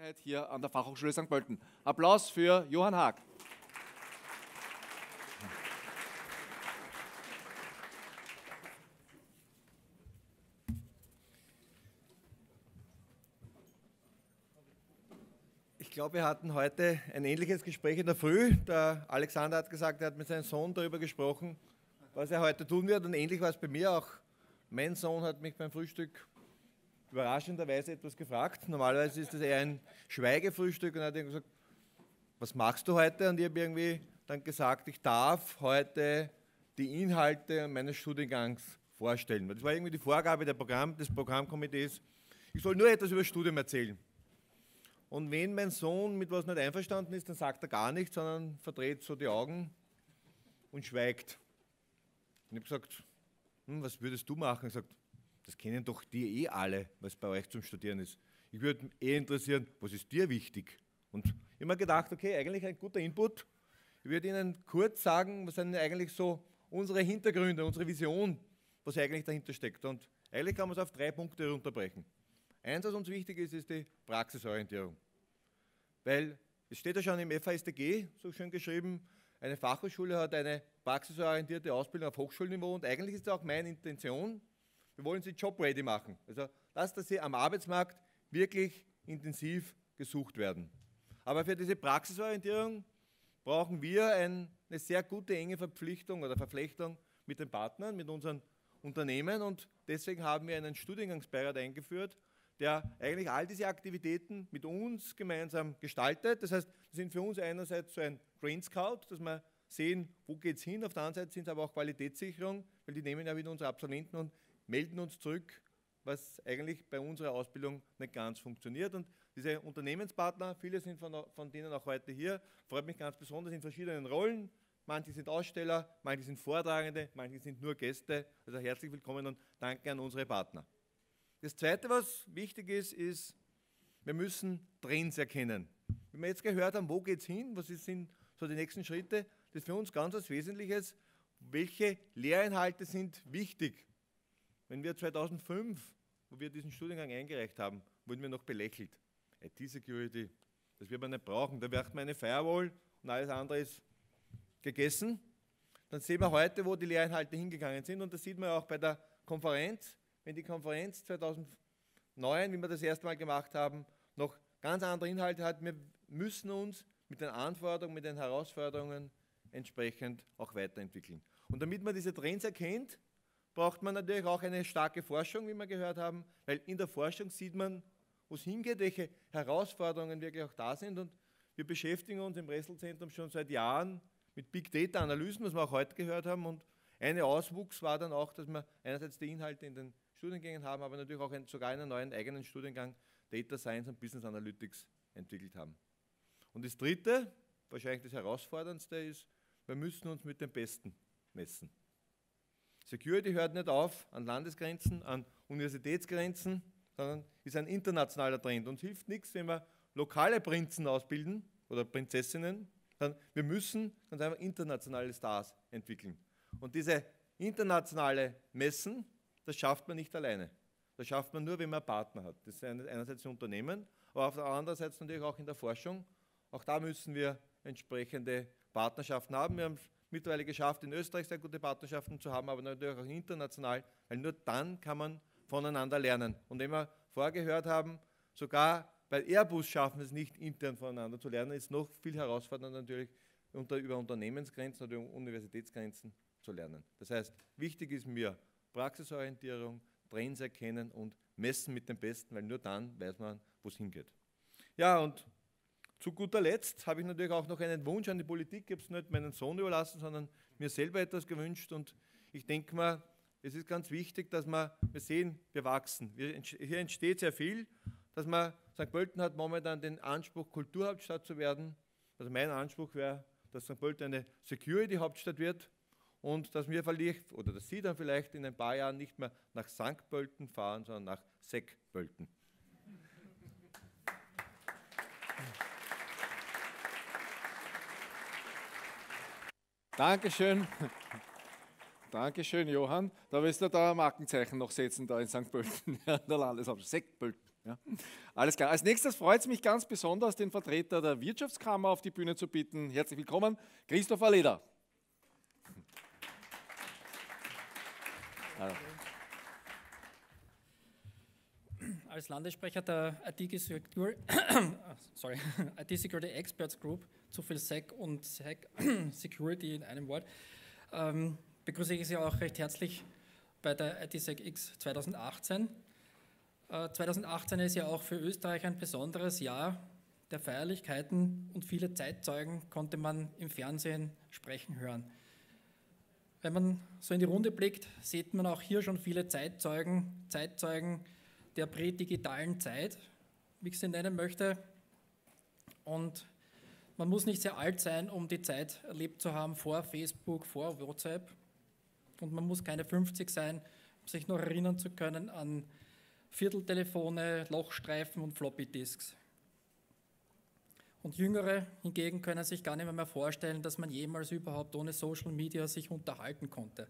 Sicherheit hier an der Fachhochschule St. Pölten. Applaus für Johann Haag. Ich glaube, wir hatten heute ein ähnliches Gespräch in der Früh. Der Alexander hat gesagt, er hat mit seinem Sohn darüber gesprochen, was er heute tun wird. Und ähnlich war es bei mir auch. Mein Sohn hat mich beim Frühstück überraschenderweise etwas gefragt. Normalerweise ist das eher ein Schweigefrühstück. Und er hat gesagt, was machst du heute? Und ich habe irgendwie dann gesagt, ich darf heute die Inhalte meines Studiengangs vorstellen. Das war irgendwie die Vorgabe des Programmkomitees. Ich soll nur etwas über das Studium erzählen. Und wenn mein Sohn mit was nicht einverstanden ist, dann sagt er gar nichts, sondern verdreht so die Augen und schweigt. Und ich habe gesagt, was würdest du machen? Er sagt, das kennen doch die eh alle, was bei euch zum Studieren ist. Ich würde mich interessieren, was ist dir wichtig? Und ich habe mir gedacht, okay, eigentlich ein guter Input. Ich würde Ihnen kurz sagen, was sind eigentlich so unsere Hintergründe, unsere Vision, was eigentlich dahinter steckt. Und eigentlich kann man es auf 3 Punkte runterbrechen. Eins, was uns wichtig ist, ist die Praxisorientierung. Weil es steht ja schon im FAStG, so schön geschrieben, eine Fachhochschule hat eine praxisorientierte Ausbildung auf Hochschulniveau und eigentlich ist das auch meine Intention, wir wollen sie job-ready machen. Also, dass sie am Arbeitsmarkt wirklich intensiv gesucht werden. Aber für diese Praxisorientierung brauchen wir eine sehr gute, enge Verpflichtung oder Verflechtung mit den Partnern, mit unseren Unternehmen und deswegen haben wir einen Studiengangsbeirat eingeführt, der eigentlich all diese Aktivitäten mit uns gemeinsam gestaltet. Das heißt, das sind für uns einerseits so ein Train Scout, dass wir sehen, wo geht es hin. Auf der anderen Seite sind es aber auch Qualitätssicherung, weil die nehmen ja wieder unsere Absolventen und melden uns zurück, was eigentlich bei unserer Ausbildung nicht ganz funktioniert. Und diese Unternehmenspartner, viele sind von denen auch heute hier, freut mich ganz besonders in verschiedenen Rollen. Manche sind Aussteller, manche sind Vortragende, manche sind nur Gäste. Also herzlich willkommen und danke an unsere Partner. Das Zweite, was wichtig ist, ist, wir müssen Trends erkennen. Wenn wir jetzt gehört haben, wo geht es hin, was sind so die nächsten Schritte, das ist für uns ganz was Wesentliches, welche Lehrinhalte sind wichtig. Wenn wir 2005, wo wir diesen Studiengang eingereicht haben, wurden wir noch belächelt. IT-Security, das wird man nicht brauchen, da werft man eine Firewall und alles andere ist gegessen. Dann sehen wir heute, wo die Lehrinhalte hingegangen sind und das sieht man auch bei der Konferenz. Wenn die Konferenz 2009, wie wir das erste Mal gemacht haben, noch ganz andere Inhalte hat, wir müssen uns mit den Anforderungen, mit den Herausforderungen entsprechend auch weiterentwickeln. Und damit man diese Trends erkennt, braucht man natürlich auch eine starke Forschung, wie wir gehört haben, weil in der Forschung sieht man, wo es hingeht, welche Herausforderungen wirklich auch da sind. Und wir beschäftigen uns im Restel-Zentrum schon seit Jahren mit Big Data-Analysen, was wir auch heute gehört haben. Und ein Auswuchs war dann auch, dass wir einerseits die Inhalte in den Studiengängen haben, aber natürlich auch sogar einen neuen eigenen Studiengang Data Science und Business Analytics entwickelt haben. Und das Dritte, wahrscheinlich das Herausforderndste ist, wir müssen uns mit den Besten messen. Security hört nicht auf an Landesgrenzen, an Universitätsgrenzen, sondern ist ein internationaler Trend. Uns hilft nichts, wenn wir lokale Prinzen ausbilden oder Prinzessinnen, sondern wir müssen ganz einfach internationale Stars entwickeln. Und diese internationale Messen, das schafft man nicht alleine. Das schafft man nur, wenn man einen Partner hat. Das ist einerseits ein Unternehmen, aber auf der anderen Seite natürlich auch in der Forschung. Auch da müssen wir entsprechende Partnerschaften haben. Wir haben es mittlerweile geschafft, in Österreich sehr gute Partnerschaften zu haben, aber natürlich auch international, weil nur dann kann man voneinander lernen. Und wenn wir vorher gehört haben, sogar bei Airbus schaffen wir es nicht, intern voneinander zu lernen, ist noch viel herausfordernder natürlich, über Unternehmensgrenzen oder Universitätsgrenzen zu lernen. Das heißt, wichtig ist mir Praxisorientierung, Trends erkennen und messen mit den Besten, weil nur dann weiß man, wo es hingeht. Ja, und zu guter Letzt habe ich natürlich auch noch einen Wunsch an die Politik. Ich habe es nicht meinen Sohn überlassen, sondern mir selber etwas gewünscht. Und ich denke mal, es ist ganz wichtig, dass wir sehen, wir wachsen. Hier entsteht sehr viel, dass man, St. Pölten hat momentan den Anspruch, Kulturhauptstadt zu werden. Also mein Anspruch wäre, dass St. Pölten eine Security-Hauptstadt wird. Und dass wir vielleicht, oder dass Sie dann vielleicht in ein paar Jahren nicht mehr nach St. Pölten fahren, sondern nach Seck-Pölten. Dankeschön. Dankeschön, Johann. Da wirst du da ein Markenzeichen noch setzen, da in St. Pölten, der Landeshauptstadt. Seck-Pölten. Ja. Alles klar. Als nächstes freut es mich ganz besonders, den Vertreter der Wirtschaftskammer auf die Bühne zu bitten. Herzlich willkommen, Christopher Leder. Als Landessprecher der IT-Security Experts Group, zu viel SEC und Security in einem Wort, begrüße ich Sie auch recht herzlich bei der ITSecX 2018. 2018 ist ja auch für Österreich ein besonderes Jahr der Feierlichkeiten und viele Zeitzeugen konnte man im Fernsehen sprechen hören. Wenn man so in die Runde blickt, sieht man auch hier schon viele Zeitzeugen der prädigitalen Zeit, wie ich sie nennen möchte. Und man muss nicht sehr alt sein, um die Zeit erlebt zu haben vor Facebook, vor WhatsApp. Und man muss keine 50 sein, um sich noch erinnern zu können an Vierteltelefone, Lochstreifen und Floppy-Disks. Und Jüngere hingegen können sich gar nicht mehr vorstellen, dass man jemals überhaupt ohne Social Media sich unterhalten konnte.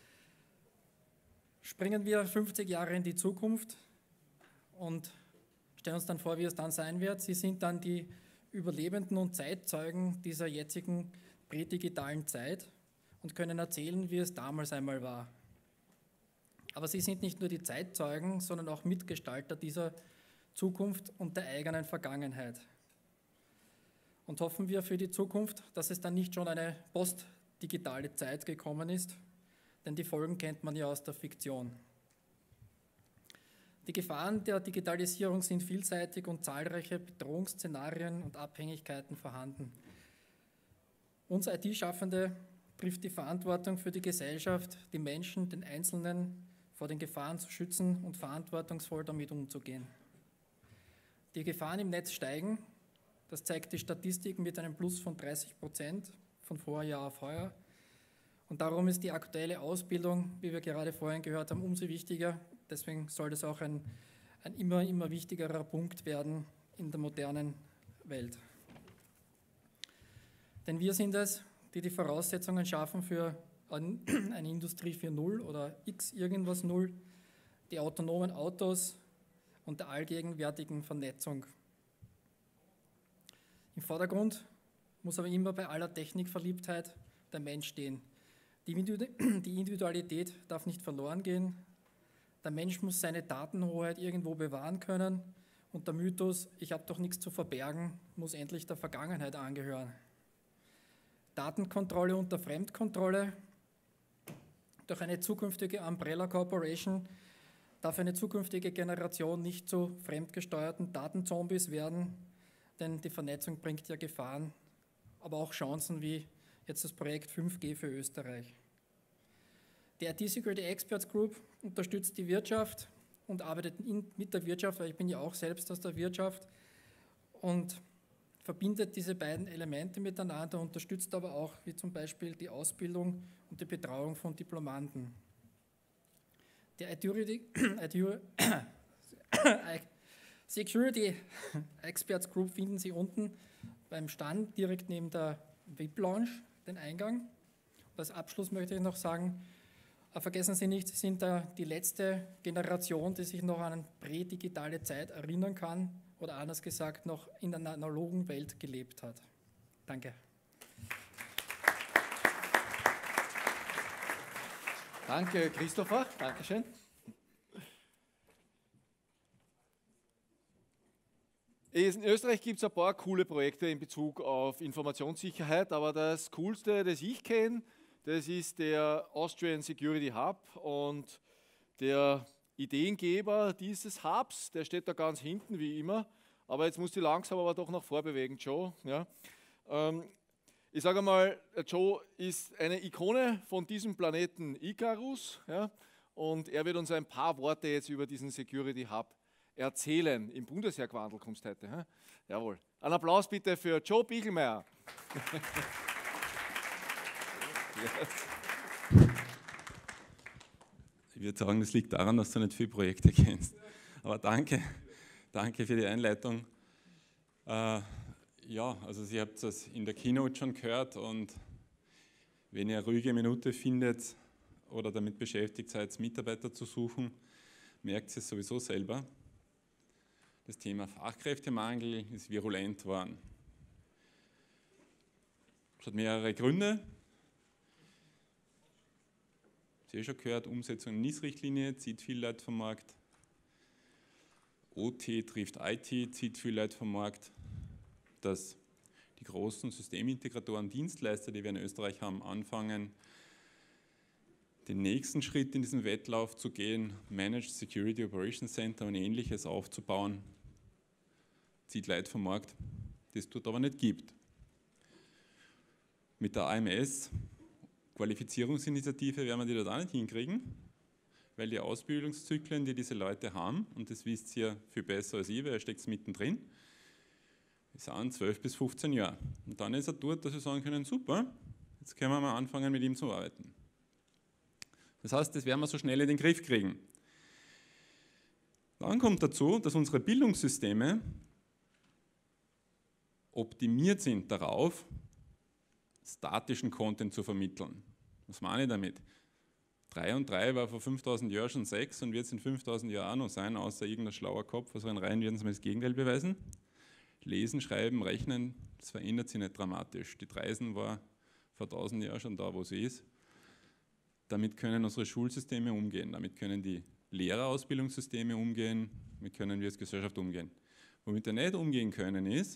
Springen wir 50 Jahre in die Zukunft und stellen uns dann vor, wie es dann sein wird. Sie sind dann die Überlebenden und Zeitzeugen dieser jetzigen prädigitalen Zeit und können erzählen, wie es damals einmal war. Aber sie sind nicht nur die Zeitzeugen, sondern auch Mitgestalter dieser Zukunft und der eigenen Vergangenheit. Und hoffen wir für die Zukunft, dass es dann nicht schon eine postdigitale Zeit gekommen ist, denn die Folgen kennt man ja aus der Fiktion. Die Gefahren der Digitalisierung sind vielseitig und zahlreiche Bedrohungsszenarien und Abhängigkeiten vorhanden. Uns IT-Schaffende trifft die Verantwortung für die Gesellschaft, die Menschen, den Einzelnen vor den Gefahren zu schützen und verantwortungsvoll damit umzugehen. Die Gefahren im Netz steigen, das zeigt die Statistik mit einem Plus von 30% von Vorjahr auf heuer. Und darum ist die aktuelle Ausbildung, wie wir gerade vorhin gehört haben, umso wichtiger. Deswegen soll das auch ein immer wichtigerer Punkt werden in der modernen Welt. Denn wir sind es, die die Voraussetzungen schaffen für eine Industrie 4.0 oder X irgendwas 0, die autonomen Autos und der allgegenwärtigen Vernetzung. Im Vordergrund muss aber immer bei aller Technikverliebtheit der Mensch stehen. Die Individualität darf nicht verloren gehen. Der Mensch muss seine Datenhoheit irgendwo bewahren können und der Mythos, ich habe doch nichts zu verbergen, muss endlich der Vergangenheit angehören. Datenkontrolle unter Fremdkontrolle. Durch eine zukünftige Umbrella Corporation darf eine zukünftige Generation nicht zu fremdgesteuerten Datenzombies werden, denn die Vernetzung bringt ja Gefahren, aber auch Chancen wie jetzt das Projekt 5G für Österreich. Die IT-Security Experts Group unterstützt die Wirtschaft und arbeitet mit der Wirtschaft, weil ich bin ja auch selbst aus der Wirtschaft, und verbindet diese beiden Elemente miteinander, unterstützt aber auch, wie zum Beispiel die Ausbildung und die Betreuung von Diplomanten. Die Security Experts Group finden Sie unten beim Stand direkt neben der VIP-Lounge, den Eingang. Und als Abschluss möchte ich noch sagen, vergessen Sie nicht, Sie sind die letzte Generation, die sich noch an eine prädigitale Zeit erinnern kann oder anders gesagt noch in einer analogen Welt gelebt hat. Danke. Danke, Christopher. Dankeschön. In Österreich gibt es ein paar coole Projekte in Bezug auf Informationssicherheit, aber das Coolste, das ich kenne, das ist der Austrian Security Hub, und der Ideengeber dieses Hubs, der steht da ganz hinten wie immer, aber jetzt muss ich langsam aber doch nach vorbewegen, Joe. Ja. Ich sage mal, Joe ist eine Ikone von diesem Planeten Icarus, ja, und er wird uns ein paar Worte jetzt über diesen Security Hub erzählen. Im Bundesheer gewandelt kommst heute. He? Jawohl. Ein Applaus bitte für Joe Bichelmeier. Ich würde sagen, das liegt daran, dass du nicht viele Projekte kennst. Aber danke für die Einleitung. Ja, also ihr habt das in der Keynote schon gehört, und wenn ihr eine ruhige Minute findet oder damit beschäftigt seid, Mitarbeiter zu suchen, merkt ihr es sowieso selber. Das Thema Fachkräftemangel ist virulent geworden. Es hat mehrere Gründe. Sie haben schon gehört, Umsetzung der NIS-Richtlinie zieht viel Leute vom Markt. OT trifft IT, zieht viel Leute vom Markt. Dass die großen Systemintegratoren, Dienstleister, die wir in Österreich haben, anfangen, den nächsten Schritt in diesem Wettlauf zu gehen, Managed Security Operations Center und Ähnliches aufzubauen, zieht Leute vom Markt, das es dort aber nicht gibt. Mit der AMS, Qualifizierungsinitiative, werden wir die dort auch nicht hinkriegen, weil die Ausbildungszyklen, die diese Leute haben, und das wisst ihr viel besser als ich, weil ihr steckt mittendrin, das sind 12 bis 15 Jahre. Und dann ist er dort, dass wir sagen können, super, jetzt können wir mal anfangen, mit ihm zu arbeiten. Das heißt, das werden wir so schnell in den Griff kriegen. Dann kommt dazu, dass unsere Bildungssysteme optimiert sind darauf, statischen Content zu vermitteln. Was meine ich damit? 3 und 3 war vor 5000 Jahren schon 6 und wird es in 5000 Jahren auch noch sein, außer irgendein schlauer Kopf, also in Reihen werden sie mir das Gegenteil beweisen. Lesen, Schreiben, Rechnen, das verändert sich nicht dramatisch. Die Dreisen war vor 1000 Jahren schon da, wo sie ist. Damit können unsere Schulsysteme umgehen, damit können die Lehrerausbildungssysteme umgehen, damit können wir als Gesellschaft umgehen. Womit wir nicht umgehen können, ist,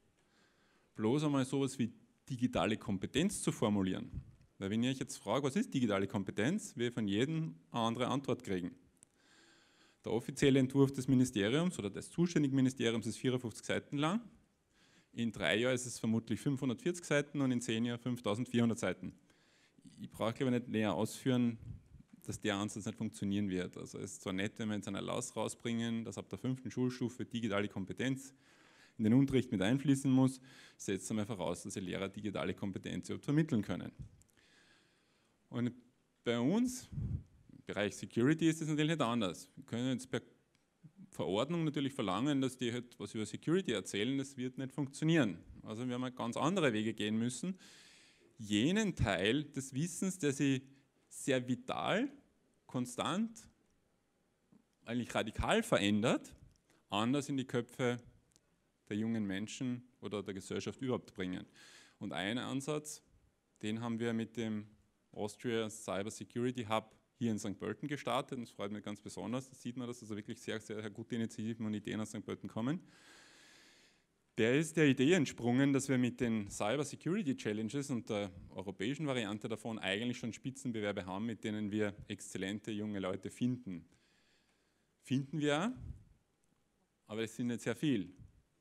bloß einmal sowas wie digitale Kompetenz zu formulieren. Weil wenn ich euch jetzt frage, was ist digitale Kompetenz, wir von jedem eine andere Antwort kriegen. Der offizielle Entwurf des Ministeriums oder des zuständigen Ministeriums ist 54 Seiten lang. In 3 Jahren ist es vermutlich 540 Seiten und in 10 Jahren 5400 Seiten. Ich brauche aber nicht näher ausführen, dass der Ansatz nicht funktionieren wird. Also es ist zwar nett, wenn wir jetzt einen Erlass rausbringen, dass ab der 5. Schulstufe digitale Kompetenz in den Unterricht mit einfließen muss, setzt einmal voraus, dass die Lehrer digitale Kompetenz überhaupt vermitteln können. Und bei uns, im Bereich Security, ist das natürlich nicht anders. Wir können jetzt per Verordnung natürlich verlangen, dass die halt was über Security erzählen, das wird nicht funktionieren. Also wir haben ganz andere Wege gehen müssen, jenen Teil des Wissens, der sich sehr vital, konstant, eigentlich radikal verändert, anders in die Köpfe der jungen Menschen oder der Gesellschaft überhaupt bringen. Und ein Ansatz, den haben wir mit dem Austria Cyber Security Hub hier in St. Pölten gestartet. Und das freut mich ganz besonders. Da sieht man, dass also wirklich sehr, sehr gute Initiativen und Ideen aus St. Pölten kommen. Der ist der Idee entsprungen, dass wir mit den Cyber Security Challenges und der europäischen Variante davon eigentlich schon Spitzenbewerbe haben, mit denen wir exzellente junge Leute finden. Finden wir auch, aber es sind nicht sehr viel.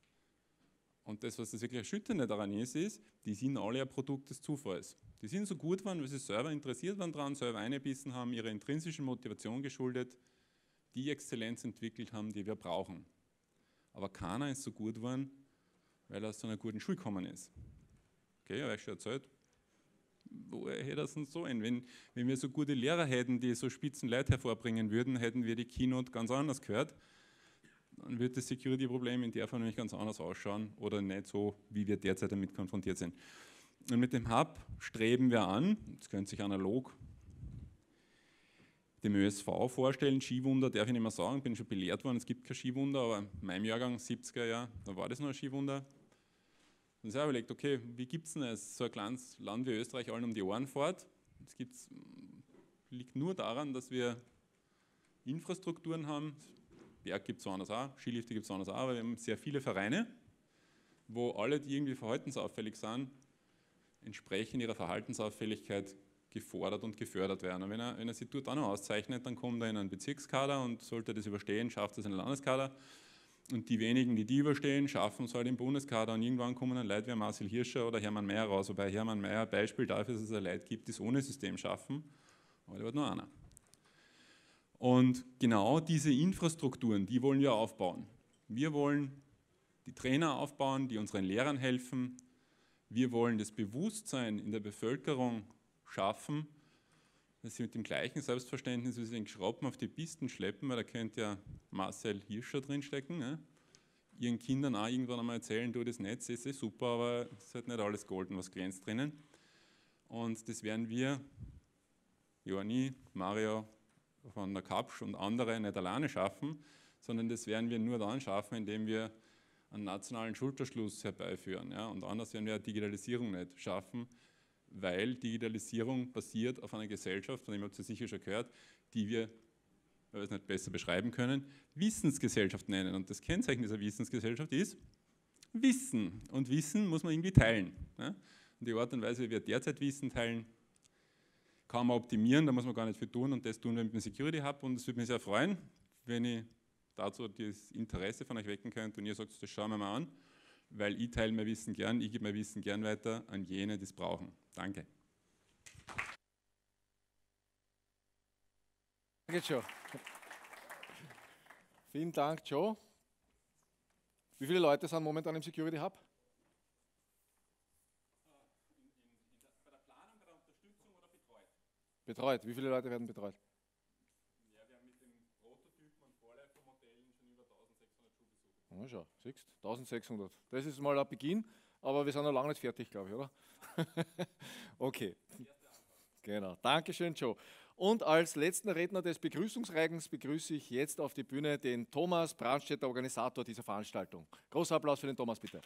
Und das, was das wirklich Erschütternde daran ist, die sind alle ein Produkt des Zufalls. Die sind so gut geworden, weil sie selber interessiert waren daran, selber eingebissen haben, ihrer intrinsischen Motivation geschuldet, die Exzellenz entwickelt haben, die wir brauchen. Aber keiner ist so gut geworden, weil er aus so einer guten Schule gekommen ist. Okay, habe ich schon erzählt. Woher hätte das denn so ein? Wenn wir so gute Lehrer hätten, die so spitzen Leute hervorbringen würden, hätten wir die Keynote ganz anders gehört. Dann wird das Security-Problem in der Form nämlich ganz anders ausschauen oder nicht so, wie wir derzeit damit konfrontiert sind. Und mit dem Hub streben wir an, das könnte sich analog dem ÖSV vorstellen, Skiwunder darf ich nicht mehr sagen, bin schon belehrt worden, es gibt kein Skiwunder, aber in meinem Jahrgang, 70er Jahr, da war das noch ein Skiwunder. Und ich habe überlegt, okay, wie gibt es denn das, so ein kleines Land wie Österreich allen um die Ohren fährt? Das liegt nur daran, dass wir Infrastrukturen haben, Berg gibt es woanders auch, Skilifte gibt es woanders auch, aber wir haben sehr viele Vereine, wo alle, die irgendwie verhaltensauffällig sind, entsprechend ihrer Verhaltensauffälligkeit gefordert und gefördert werden. Und wenn er sich dort auch noch auszeichnet, dann kommt er in einen Bezirkskader und sollte das überstehen, schafft es in den Landeskader. Und die wenigen, die überstehen, schaffen es halt im Bundeskader. Und irgendwann kommen dann Leute wie Marcel Hirscher oder Hermann Mayer raus. Wobei Hermann Mayer ein Beispiel dafür ist, dass es Leute gibt, die es ohne System schaffen. Aber da wird nur einer. Und genau diese Infrastrukturen, die wollen wir aufbauen. Wir wollen die Trainer aufbauen, die unseren Lehrern helfen. Wir wollen das Bewusstsein in der Bevölkerung schaffen, dass sie mit dem gleichen Selbstverständnis, wie sie den Schrauben auf die Pisten schleppen, weil da könnte ja Marcel Hirscher drinstecken, ne? Ihren Kindern auch irgendwann einmal erzählen, du, das Netz ist super, aber es ist halt nicht alles golden, was glänzt drinnen. Und das werden wir, Johanni, Mario von der Kapsch und andere nicht alleine schaffen, sondern das werden wir nur dann schaffen, indem wir einen nationalen Schulterschluss herbeiführen. Ja? Und anders werden wir Digitalisierung nicht schaffen, weil Digitalisierung basiert auf einer Gesellschaft, von dem habt ihr sicher schon gehört, die wir, weil wir es nicht besser beschreiben können, Wissensgesellschaft nennen. Und das Kennzeichen dieser Wissensgesellschaft ist Wissen. Und Wissen muss man irgendwie teilen. Ja? Und die Art und Weise, wie wir derzeit Wissen teilen, kann man optimieren, da muss man gar nicht viel tun und das tun wir mit dem Security Hub und es würde mich sehr freuen, wenn ich dazu das Interesse von euch wecken könnte und ihr sagt, das schauen wir mal an, weil ich teile mein Wissen gern, ich gebe mein Wissen gern weiter an jene, die es brauchen. Danke. Danke, Joe. Vielen Dank, Joe. Wie viele Leute sind momentan im Security Hub? Bei der Planung, bei der Unterstützung oder betreut? Betreut. Wie viele Leute werden betreut? Ja, wir haben mit dem Prototypen und Vorläufermodellen schon über 1600 Schulbesucher. Ja, schau, siehst du? 1600. Das ist mal ein Beginn, aber wir sind noch lange nicht fertig, glaube ich, oder? Okay. Genau. Dankeschön, Joe. Und als letzten Redner des Begrüßungsreigens begrüße ich jetzt auf die Bühne den Thomas Brandstätter, Organisator dieser Veranstaltung. Großer Applaus für den Thomas, bitte.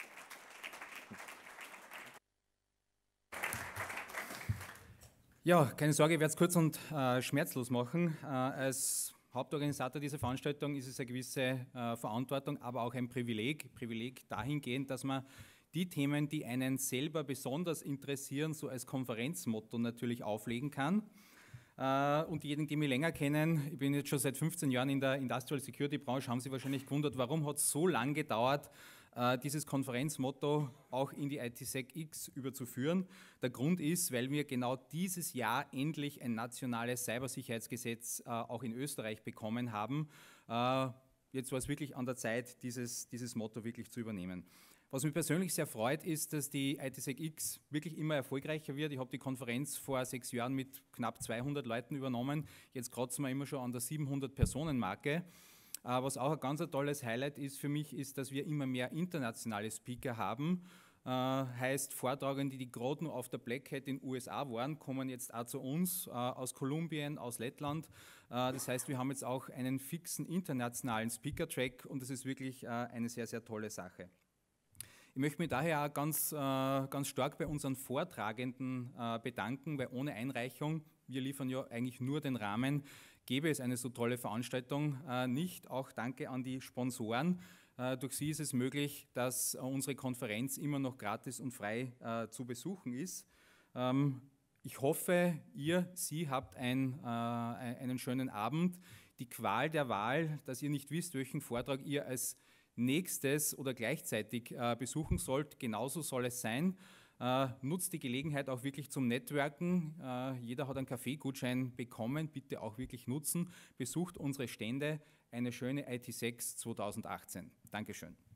Ja, keine Sorge, ich werde es kurz und schmerzlos machen. Als Hauptorganisator dieser Veranstaltung ist es eine gewisse Verantwortung, aber auch ein Privileg. Privileg dahingehend, dass man die Themen, die einen selber besonders interessieren, so als Konferenzmotto natürlich auflegen kann. Und diejenigen, die mich länger kennen, ich bin jetzt schon seit 15 Jahren in der Industrial Security Branche, haben sich wahrscheinlich gewundert, warum hat es so lange gedauert, dieses Konferenzmotto auch in die ITSecX überzuführen. Der Grund ist, weil wir genau dieses Jahr endlich ein nationales Cybersicherheitsgesetz auch in Österreich bekommen haben. Jetzt war es wirklich an der Zeit, dieses Motto wirklich zu übernehmen. Was mich persönlich sehr freut, ist, dass die ITSecX wirklich immer erfolgreicher wird. Ich habe die Konferenz vor 6 Jahren mit knapp 200 Leuten übernommen. Jetzt kratzen wir immer schon an der 700-Personen-Marke. Was auch ein ganz tolles Highlight ist für mich, ist, dass wir immer mehr internationale Speaker haben. Heißt, Vortragende, die gerade noch auf der Black Hat in den USA waren, kommen jetzt auch zu uns, aus Kolumbien, aus Lettland. Das heißt, wir haben jetzt auch einen fixen internationalen Speaker-Track und das ist wirklich eine sehr, sehr tolle Sache. Ich möchte mich daher auch ganz stark bei unseren Vortragenden bedanken, weil ohne Einreichung, wir liefern ja eigentlich nur den Rahmen, gäbe es eine so tolle Veranstaltung nicht. Auch danke an die Sponsoren. Durch sie ist es möglich, dass unsere Konferenz immer noch gratis und frei zu besuchen ist. Ich hoffe, Sie habt einen schönen Abend. Die Qual der Wahl, dass ihr nicht wisst, welchen Vortrag ihr als nächstes oder gleichzeitig besuchen sollt, genauso soll es sein. Nutzt die Gelegenheit auch wirklich zum Networken. Jeder hat einen Kaffeegutschein bekommen, bitte auch wirklich nutzen. Besucht unsere Stände. Eine schöne ITSecX 2018. Dankeschön.